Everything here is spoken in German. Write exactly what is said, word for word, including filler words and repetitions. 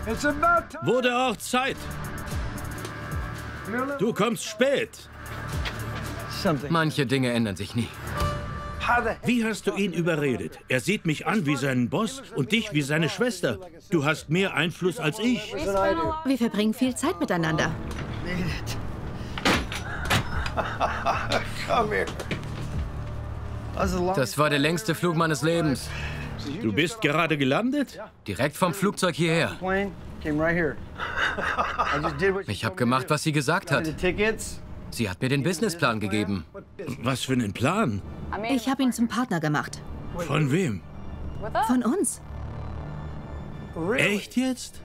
Wurde auch Zeit. Du kommst spät. Manche Dinge ändern sich nie. Wie hast du ihn überredet? Er sieht mich an wie seinen Boss und dich wie seine Schwester. Du hast mehr Einfluss als ich. Wir verbringen viel Zeit miteinander. Das war der längste Flug meines Lebens. Du bist gerade gelandet? Direkt vom Flugzeug hierher. Ich habe gemacht, was sie gesagt hat. Sie hat mir den Businessplan gegeben. Was für einen Plan? Ich habe ihn zum Partner gemacht. Von wem? Von uns. Echt jetzt?